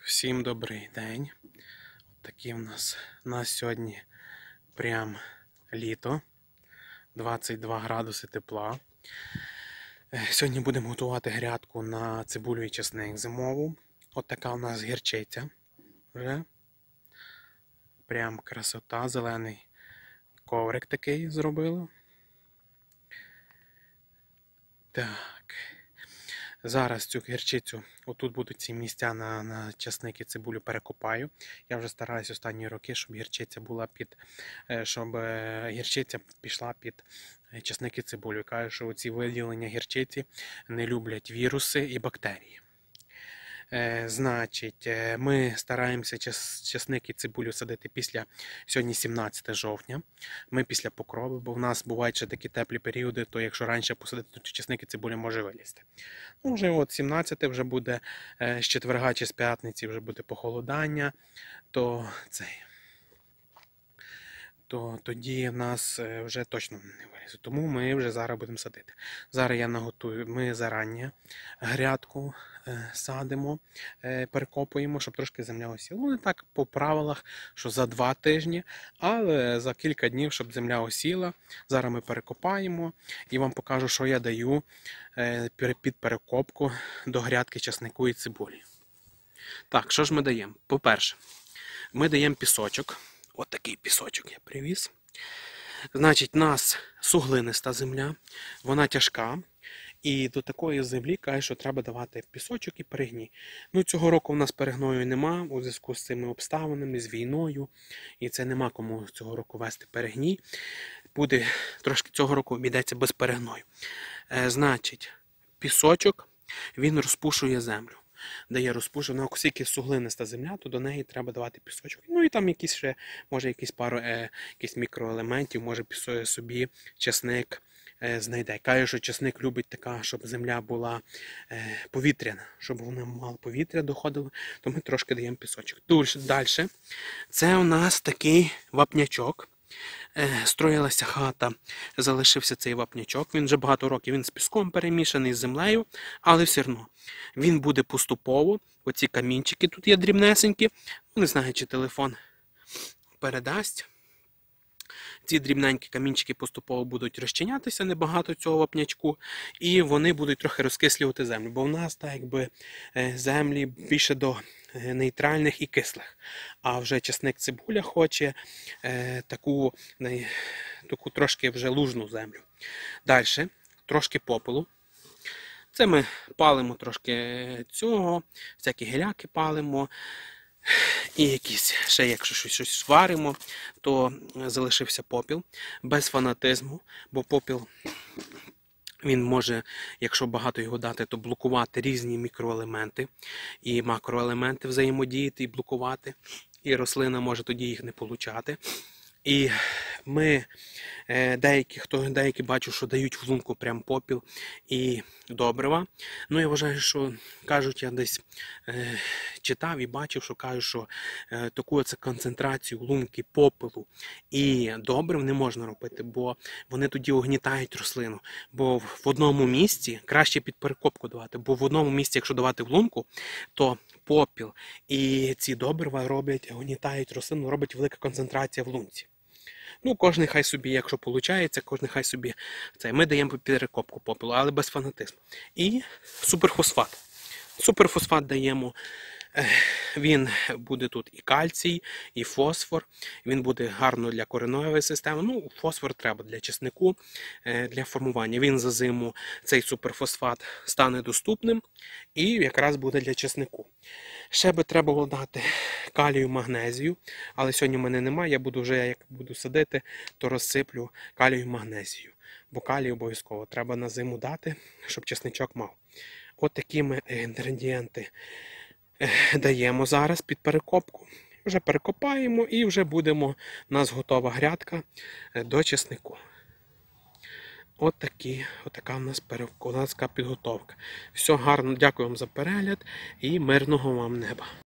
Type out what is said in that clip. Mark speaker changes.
Speaker 1: Всім добрий день. Такі в нас сьогодні прям літо, 22 градуси тепла. Сьогодні будемо готувати грядку на цибулю і чесник зимову. От така у нас гірчиця вже. Прям красота, зелений коврик такий зробила. Так. Зараз цю гірчицю, отут будуть ці місця на часник і цибулю, перекопаю. Я вже стараюсь останні роки, щоб гірчиця була щоб гірчиця пішла під часник і цибулю. Кажу, що ці виділення гірчиці не люблять віруси і бактерії. Значить, ми стараємося часник і цибулю садити сьогодні 17 жовтня. Ми після покрови, бо в нас бувають ще такі теплі періоди, то якщо раніше посадити, то часник і цибуля може вилізти. Ну, вже от 17 вже буде, з четверга чи з п'ятниці вже буде похолодання, то тоді в нас вже точно не вилізе. Тому ми вже зараз будемо садити. Зараз я наготую, ми зарані грядку садимо, перекопуємо, щоб трошки земля осіла. Ну, не так по правилах, що за 2 тижні, але за кілька днів, щоб земля осіла. Зараз ми перекопаємо і вам покажу, що я даю під перекопку до грядки часнику і цибулі. Так, що ж ми даємо? По-перше, ми даємо пісочок. От такий пісочок я привіз. Значить, у нас суглиниста земля, вона тяжка. І до такої землі каже, що треба давати пісочок і перегній. Ну, цього року в нас перегною нема, у зв'язку з цими обставинами, з війною. І це нема кому цього року вести перегній. Буде трошки цього року обійдеться без перегною. Значить, пісочок, він розпушує землю. Дає розпушення, оскільки суглиниста земля, то до неї треба давати пісочок. Ну і там якісь ще, може якісь пару якісь мікроелементів, може собі часник знайде. Каже, що часник любить така, щоб земля була повітряна, щоб вона мало повітря доходило, то ми трошки даємо пісочок. Далі, це у нас такий вапнячок. Строїлася хата, залишився цей вапнячок, він вже багато років, він з піском перемішаний, з землею, але все одно він буде поступово, оці камінчики тут є дрібнесенькі, не знаю, чи телефон передасть. Ці дрібненькі камінчики поступово будуть розчинятися, небагато цього вапнячку, і вони будуть трохи розкислювати землю, бо в нас так якби землі більше до нейтральних і кислих. А вже часник цибуля хоче таку трошки вже лужну землю. Далі, трошки попелу. Це ми палимо трошки цього, всякі геляки палимо. І якісь ще, якщо щось варимо, то залишився попіл. Без фанатизму, бо попіл, він може, якщо багато його дати, то блокувати різні мікроелементи і макроелементи взаємодіяти і блокувати. І рослина може тоді їх не получати. І ми, деякі бачу, що дають в лунку прям попіл і добрива. Ну, я вважаю, що, кажуть, я десь читав і бачив, що кажуть, що таку концентрацію лунки попелу і добрив не можна робити, бо вони тоді огнітають рослину. Бо в одному місці краще під перекопку давати, бо в одному місці, якщо давати в лунку, то попіл і ці добрива огнітають рослину, робить велика концентрація в лунці. Ну, кожен хай собі, якщо виходить, кожен хай собі це. Ми даємо перекопку попелу, але без фанатизму. І суперфосфат. Суперфосфат даємо, він буде тут і кальцій, і фосфор, він буде гарно для коренової системи. Ну, фосфор треба для чеснику, для формування. Він за зиму, цей суперфосфат, стане доступним і якраз буде для чеснику. Ще би треба було дати калію, магнезію, але сьогодні в мене немає, я буду вже, як буду садити, то розсиплю калію, магнезію. Бо калій обов'язково треба на зиму дати, щоб чесничок мав. От такі ми інгредієнти даємо зараз під перекопку. Вже перекопаємо і вже у нас готова грядка до чеснику. От така у нас підготовка. Все гарно, дякую вам за перегляд і мирного вам неба.